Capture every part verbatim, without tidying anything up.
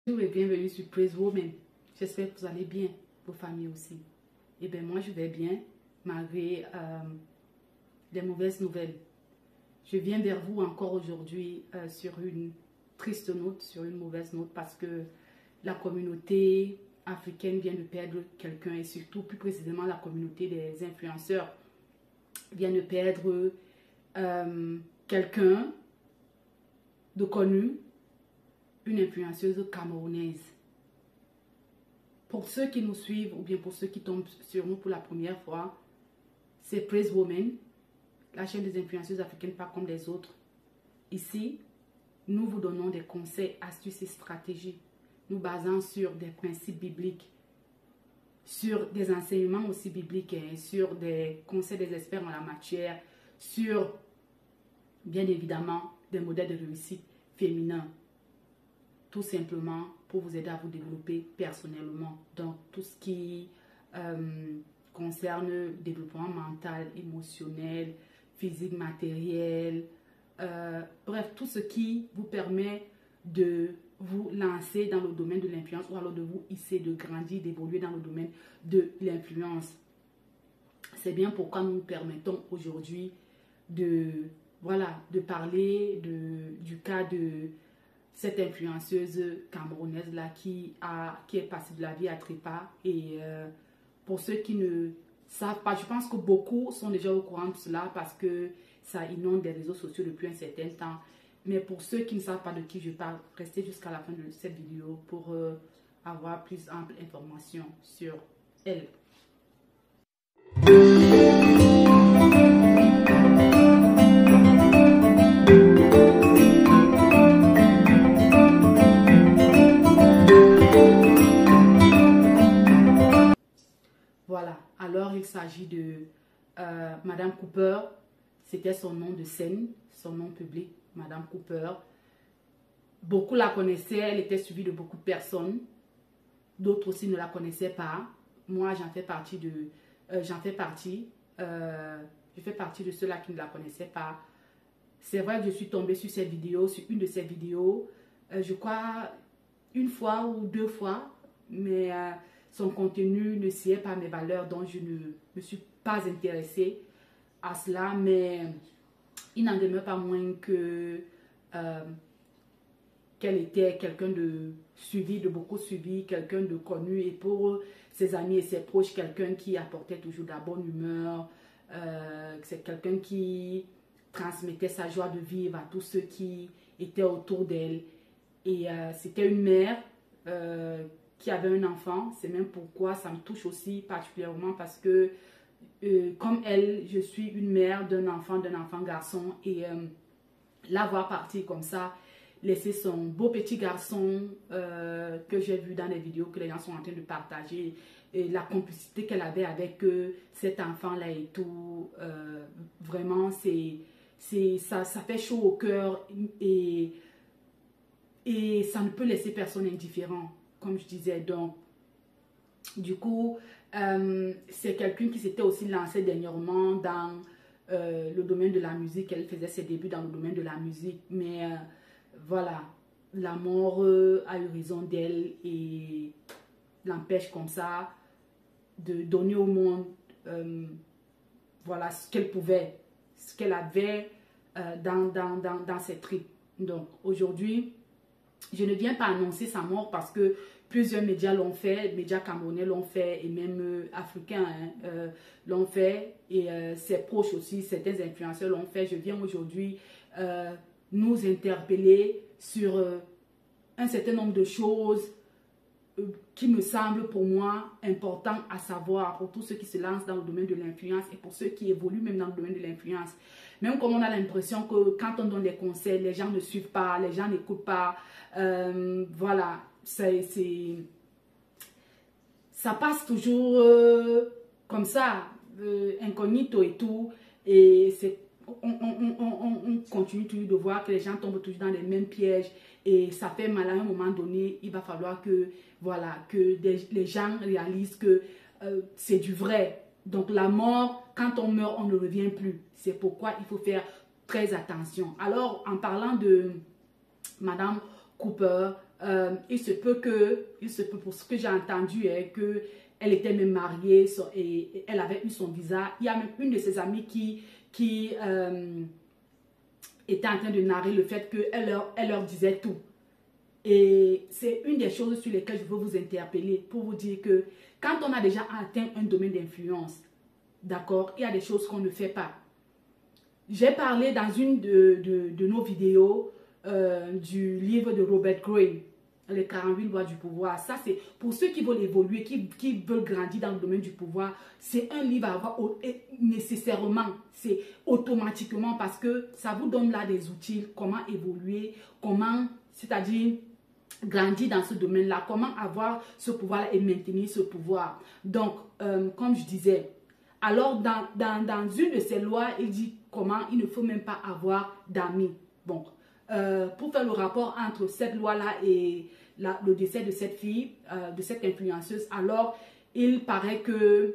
Bonjour et bienvenue sur Praise Woman. J'espère que vous allez bien, vos familles aussi. Et bien moi je vais bien, malgré euh, les mauvaises nouvelles. Je viens vers vous encore aujourd'hui euh, sur une triste note, sur une mauvaise note, parce que la communauté africaine vient de perdre quelqu'un, et surtout plus précisément la communauté des influenceurs vient de perdre euh, quelqu'un de connu, une influenceuse camerounaise. Pour ceux qui nous suivent ou bien pour ceux qui tombent sur nous pour la première fois, c'est Praise Woman, la chaîne des influenceuses africaines pas comme les autres. Ici, nous vous donnons des conseils, astuces et stratégies, nous basant sur des principes bibliques, sur des enseignements aussi bibliques, hein, sur des conseils des experts en la matière, sur, bien évidemment, des modèles de réussite féminins. Tout simplement pour vous aider à vous développer personnellement. Donc, tout ce qui euh, concerne le développement mental, émotionnel, physique, matériel, euh, bref, tout ce qui vous permet de vous lancer dans le domaine de l'influence ou alors de vous hisser, de grandir, d'évoluer dans le domaine de l'influence. C'est bien pourquoi nous nous permettons aujourd'hui de, voilà, de parler de, du cas de cette influenceuse camerounaise là qui, a, qui est passée de la vie à trépas. Et euh, pour ceux qui ne savent pas, je pense que beaucoup sont déjà au courant de cela parce que ça inonde des réseaux sociaux depuis un certain temps. Mais pour ceux qui ne savent pas de qui je parle, restez jusqu'à la fin de cette vidéo pour euh, avoir plus ample information sur elle. Voilà, alors il s'agit de euh, Madame Cooper, c'était son nom de scène, son nom public, Madame Cooper. Beaucoup la connaissaient, elle était suivie de beaucoup de personnes, d'autres aussi ne la connaissaient pas. Moi, j'en fais partie de, euh, j'en fais partie, euh, je fais partie de ceux-là qui ne la connaissaient pas. C'est vrai que je suis tombée sur cette vidéo, sur une de ces vidéos, euh, je crois une fois ou deux fois, mais euh, son contenu ne sied pas mes valeurs, donc je ne me suis pas intéressée à cela, mais il n'en demeure pas moins que euh, qu'elle était quelqu'un de suivi, de beaucoup suivi, quelqu'un de connu, et pour ses amis et ses proches, quelqu'un qui apportait toujours de la bonne humeur, euh, c'est quelqu'un qui transmettait sa joie de vivre à tous ceux qui étaient autour d'elle. Et euh, c'était une mère euh, qui avait un enfant. C'est même pourquoi ça me touche aussi particulièrement, parce que euh, comme elle, je suis une mère d'un enfant, d'un enfant garçon, et euh, la voir partir comme ça, laisser son beau petit garçon euh, que j'ai vu dans les vidéos que les gens sont en train de partager, et la complicité qu'elle avait avec euh, cet enfant-là et tout, euh, vraiment, c'est, c'est, ça, ça fait chaud au cœur, et, et ça ne peut laisser personne indifférent, comme je disais. Donc, du coup, euh, c'est quelqu'un qui s'était aussi lancé dernièrement dans euh, le domaine de la musique. Elle faisait ses débuts dans le domaine de la musique, mais euh, voilà, la mort euh, a eu raison d'elle et l'empêche comme ça de donner au monde euh, voilà, ce qu'elle pouvait, ce qu'elle avait euh, dans, dans, dans, dans ses tripes. Donc aujourd'hui, je ne viens pas annoncer sa mort parce que plusieurs médias l'ont fait, médias camerounais l'ont fait et même euh, africains hein, euh, l'ont fait, et euh, ses proches aussi, certains influenceurs l'ont fait. Je viens aujourd'hui euh, nous interpeller sur euh, un certain nombre de choses euh, qui me semblent pour moi importantes à savoir pour tous ceux qui se lancent dans le domaine de l'influence et pour ceux qui évoluent même dans le domaine de l'influence. Même comme on a l'impression que quand on donne des conseils, les gens ne suivent pas, les gens n'écoutent pas, euh, voilà, c'est, ça passe toujours euh, comme ça, euh, incognito et tout, et c'est On, on, on, on continue toujours de voir que les gens tombent toujours dans les mêmes pièges, et ça fait mal. À un moment donné, il va falloir que, voilà, que des, les gens réalisent que euh, c'est du vrai. Donc la mort, quand on meurt, on ne revient plus. C'est pourquoi il faut faire très attention. Alors, en parlant de Madame Cooper, euh, il se peut que, il se peut pour ce que j'ai entendu, hein, que elle était même mariée et, et elle avait eu son visa. Il y a même une de ses amies qui, qui euh, était en train de narrer le fait qu'elle leur, elle leur disait tout. Et c'est une des choses sur lesquelles je veux vous interpeller pour vous dire que quand on a déjà atteint un domaine d'influence, d'accord, il y a des choses qu'on ne fait pas. J'ai parlé dans une de, de, de nos vidéos euh, du livre de Robert Greene, Les quarante-huit lois du pouvoir. Ça, c'est pour ceux qui veulent évoluer, qui, qui veulent grandir dans le domaine du pouvoir. C'est un livre à avoir nécessairement, c'est automatiquement parce que ça vous donne là des outils, comment évoluer, comment, c'est-à-dire grandir dans ce domaine-là, comment avoir ce pouvoir et maintenir ce pouvoir. Donc, euh, comme je disais, alors dans, dans, dans une de ces lois, il dit comment il ne faut même pas avoir d'amis. Bon, euh, pour faire le rapport entre cette loi-là et la, le décès de cette fille, euh, de cette influenceuse, alors il paraît que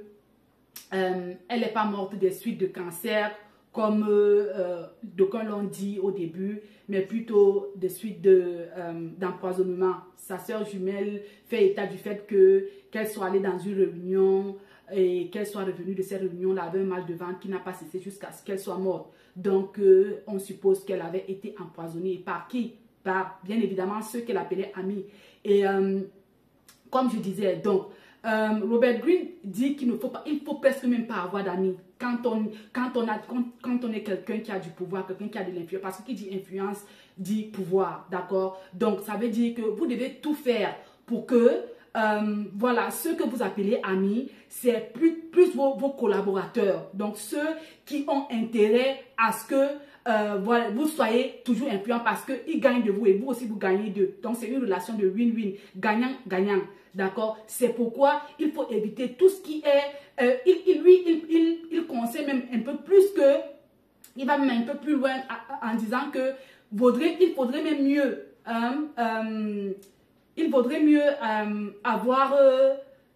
euh, elle n'est pas morte des suites de cancer, comme euh, d'aucuns l'ont dit au début, mais plutôt des suites de, euh, d'empoisonnement. Sa sœur jumelle fait état du fait que qu'elle soit allée dans une réunion et qu'elle soit revenue de cette réunion, elle avait un mal de ventre qui n'a pas cessé jusqu'à ce qu'elle soit morte. Donc, euh, on suppose qu'elle avait été empoisonnée. Par qui? Par, bien évidemment, ceux qu'elle appelait amis. Et euh, comme je disais, donc, euh, Robert Greene dit qu'il ne faut pas, il faut presque même pas avoir d'amis. Quand on, quand, on a, quand, quand on est quelqu'un qui a du pouvoir, quelqu'un qui a de l'influence, parce que qui dit influence, dit pouvoir, d'accord? Donc, ça veut dire que vous devez tout faire pour que Euh, voilà, ceux que vous appelez amis, c'est plus, plus vos, vos collaborateurs. Donc, ceux qui ont intérêt à ce que euh, voilà, vous soyez toujours influents parce qu'ils gagnent de vous et vous aussi vous gagnez d'eux. Donc, c'est une relation de win-win, gagnant-gagnant. D'accord? C'est pourquoi il faut éviter tout ce qui est... Euh, il, il, lui, il, il, il conseille même un peu plus que... Il va même un peu plus loin en, en disant que vaudrait, il faudrait même mieux... Euh, euh, il vaudrait mieux euh, avoir euh,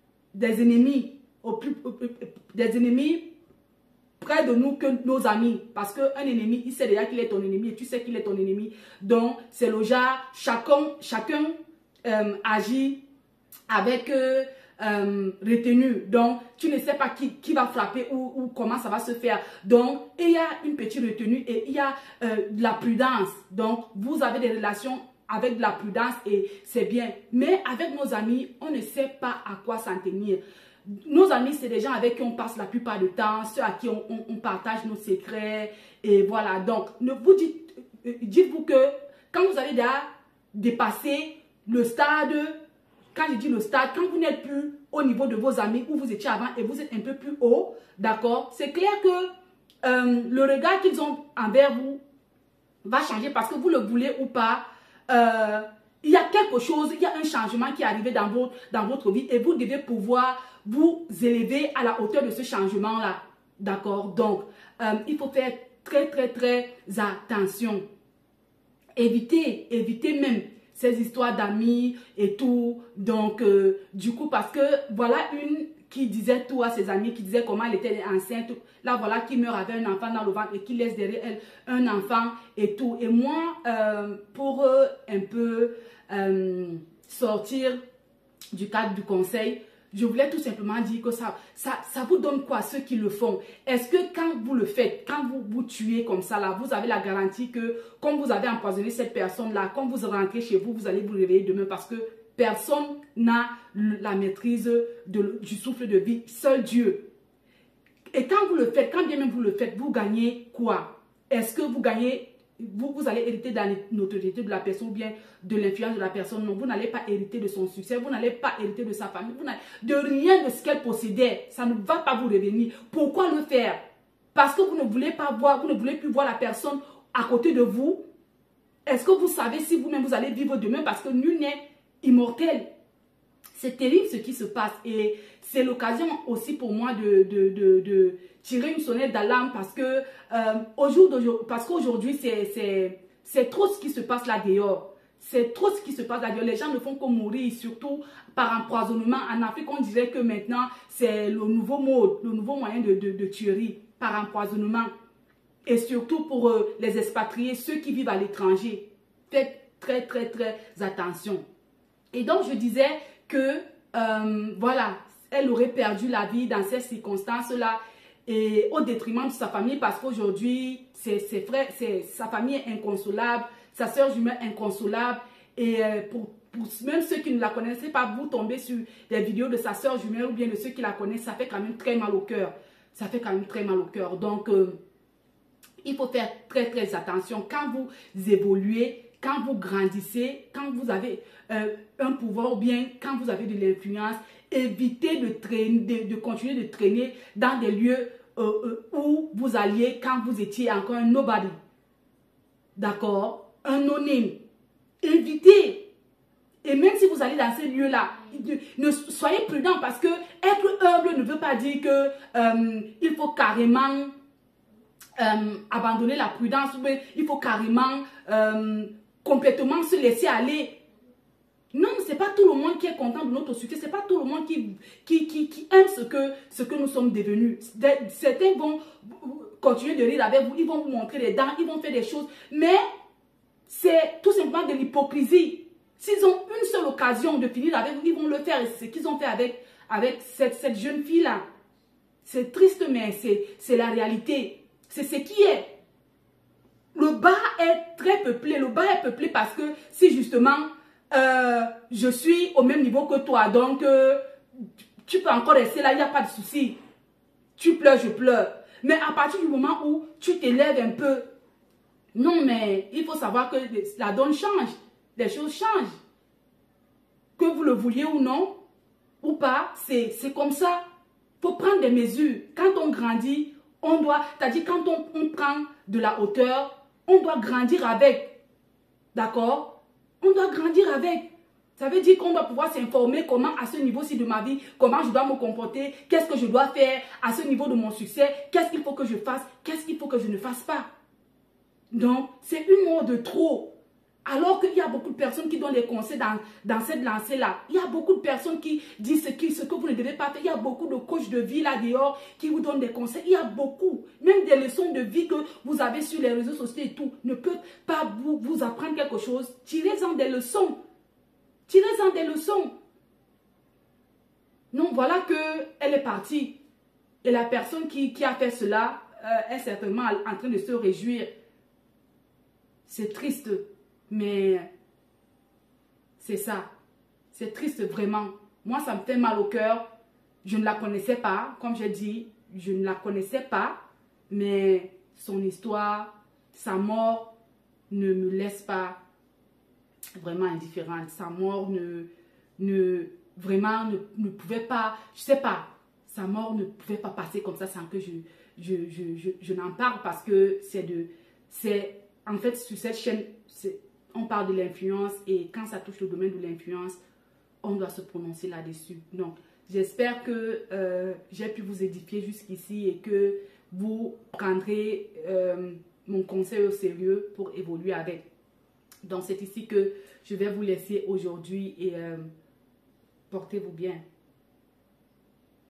des ennemis, au plus, au, des ennemis près de nous que nos amis. Parce qu'un ennemi, il sait déjà qu'il est ton ennemi et tu sais qu'il est ton ennemi. Donc, c'est le genre, chacun, chacun euh, agit avec euh, euh, retenue. Donc, tu ne sais pas qui, qui va frapper ou, ou comment ça va se faire. Donc, il y a une petite retenue et il y a euh, de la prudence. Donc, vous avez des relations avec de la prudence et c'est bien. Mais avec nos amis, on ne sait pas à quoi s'en tenir. Nos amis, c'est des gens avec qui on passe la plupart du temps, ceux à qui on, on, on partage nos secrets. Et voilà, donc, ne vous dites, dites-vous que quand vous allez déjà dépasser le stade, quand je dis le stade, quand vous n'êtes plus au niveau de vos amis où vous étiez avant et vous êtes un peu plus haut, d'accord, c'est clair que euh, le regard qu'ils ont envers vous va changer parce que vous le voulez ou pas. Euh, il y a quelque chose, il y a un changement qui est arrivé dans votre, dans votre vie et vous devez pouvoir vous élever à la hauteur de ce changement-là. D'accord? Donc, euh, il faut faire très, très, très attention. Évitez, évitez même ces histoires d'amis et tout. Donc, euh, du coup, parce que voilà une qui disait tout à ses amis, qui disait comment elle était enceinte. Là, voilà, qui meurt avec un enfant dans le ventre et qui laisse derrière elle un enfant et tout. Et moi, euh, pour euh, un peu euh, sortir du cadre du conseil, je voulais tout simplement dire que ça, ça, ça vous donne quoi, ceux qui le font? Est-ce que quand vous le faites, quand vous vous tuez comme ça, là, vous avez la garantie que, comme vous avez empoisonné cette personne-là, quand vous rentrez chez vous, vous allez vous réveiller demain parce que personne n'a la maîtrise de, du souffle de vie, seul Dieu. Et quand vous le faites, quand bien même vous le faites, vous gagnez quoi? Est-ce que vous gagnez, vous, vous allez hériter de la notoriété de la personne ou bien de l'influence de la personne? Non, vous n'allez pas hériter de son succès, vous n'allez pas hériter de sa famille, vous n'allez de rien de ce qu'elle possédait. Ça ne va pas vous revenir. Pourquoi le faire? Parce que vous ne voulez pas voir, vous ne voulez plus voir la personne à côté de vous. Est-ce que vous savez si vous-même vous allez vivre demain? Parce que nul n'est immortel. C'est terrible ce qui se passe et c'est l'occasion aussi pour moi de, de, de, de tirer une sonnette d'alarme parce que euh, au jour d'aujourd'hui, parce qu'aujourd'hui c'est trop ce qui se passe là dehors. C'est trop ce qui se passe là dehors. Les gens ne font que mourir, surtout par empoisonnement. En Afrique, on dirait que maintenant c'est le nouveau mode, le nouveau moyen de, de, de tuerie par empoisonnement. Et surtout pour euh, les expatriés, ceux qui vivent à l'étranger. Faites très très très attention. Et donc, je disais que, euh, voilà, elle aurait perdu la vie dans ces circonstances-là et au détriment de sa famille parce qu'aujourd'hui, ses, ses frères, ses, sa famille est inconsolable, sa soeur jumelle inconsolable. Et euh, pour, pour même ceux qui ne la connaissaient pas, vous tombez sur des vidéos de sa soeur jumelle ou bien de ceux qui la connaissent, ça fait quand même très mal au cœur. Ça fait quand même très mal au cœur. Donc, euh, il faut faire très, très attention quand vous évoluez, quand vous grandissez, quand vous avez euh, un pouvoir ou bien quand vous avez de l'influence, évitez de, traîner, de, de continuer de traîner dans des lieux euh, euh, où vous alliez quand vous étiez encore un nobody. D'accord? Un no-name. Évitez. Et même si vous allez dans ces lieux-là, ne soyez prudent parce que être humble ne veut pas dire que euh, il faut carrément euh, abandonner la prudence, mais il faut carrément euh, complètement se laisser aller. Non, ce n'est pas tout le monde qui est content de notre succès, ce n'est pas tout le monde qui, qui, qui, qui aime ce que, ce que nous sommes devenus. Certains vont continuer de rire avec vous, ils vont vous montrer les dents, ils vont faire des choses, mais c'est tout simplement de l'hypocrisie. S'ils ont une seule occasion de finir avec vous, ils vont le faire. C'est ce qu'ils ont fait avec, avec cette, cette jeune fille-là. C'est triste, mais c'est la réalité. C'est ce qui est. Le bas est très peuplé. Le bas est peuplé parce que si justement, euh, je suis au même niveau que toi, donc euh, tu peux encore rester là, il n'y a pas de souci. Tu pleures, je pleure. Mais à partir du moment où tu t'élèves un peu, non, mais il faut savoir que la donne change. Les choses changent. Que vous le vouliez ou non, ou pas, c'est comme ça. Il faut prendre des mesures. Quand on grandit, on doit, c'est-à-dire quand on, on prend de la hauteur, on doit grandir avec. D'accord? On doit grandir avec. Ça veut dire qu'on doit pouvoir s'informer comment à ce niveau-ci de ma vie, comment je dois me comporter, qu'est-ce que je dois faire à ce niveau de mon succès, qu'est-ce qu'il faut que je fasse, qu'est-ce qu'il faut que je ne fasse pas. Donc, c'est une mort de trop. Alors qu'il y a beaucoup de personnes qui donnent des conseils dans, dans cette lancée-là. Il y a beaucoup de personnes qui disent ce, qui, ce que vous ne devez pas faire. Il y a beaucoup de coachs de vie là dehors qui vous donnent des conseils. Il y a beaucoup. Même des leçons de vie que vous avez sur les réseaux sociaux et tout ne peuvent pas vous, vous apprendre quelque chose. Tirez-en des leçons. Tirez-en des leçons. Donc voilà qu'elle est partie. Et la personne qui, qui a fait cela euh, est certainement en train de se réjouir. C'est triste. Mais c'est ça. C'est triste vraiment. Moi, ça me fait mal au cœur. Je ne la connaissais pas. Comme j'ai dit, je ne la connaissais pas. Mais son histoire, sa mort ne me laisse pas vraiment indifférente. Sa mort ne, ne vraiment ne, ne pouvait pas, je sais pas, sa mort ne pouvait pas passer comme ça sans que je, je, je, je, je n'en parle parce que c'est de, c'est en fait sur cette chaîne, on parle de l'influence et quand ça touche le domaine de l'influence, on doit se prononcer là-dessus. Donc, j'espère que euh, j'ai pu vous édifier jusqu'ici et que vous prendrez euh, mon conseil au sérieux pour évoluer avec. Donc, c'est ici que je vais vous laisser aujourd'hui et euh, portez-vous bien.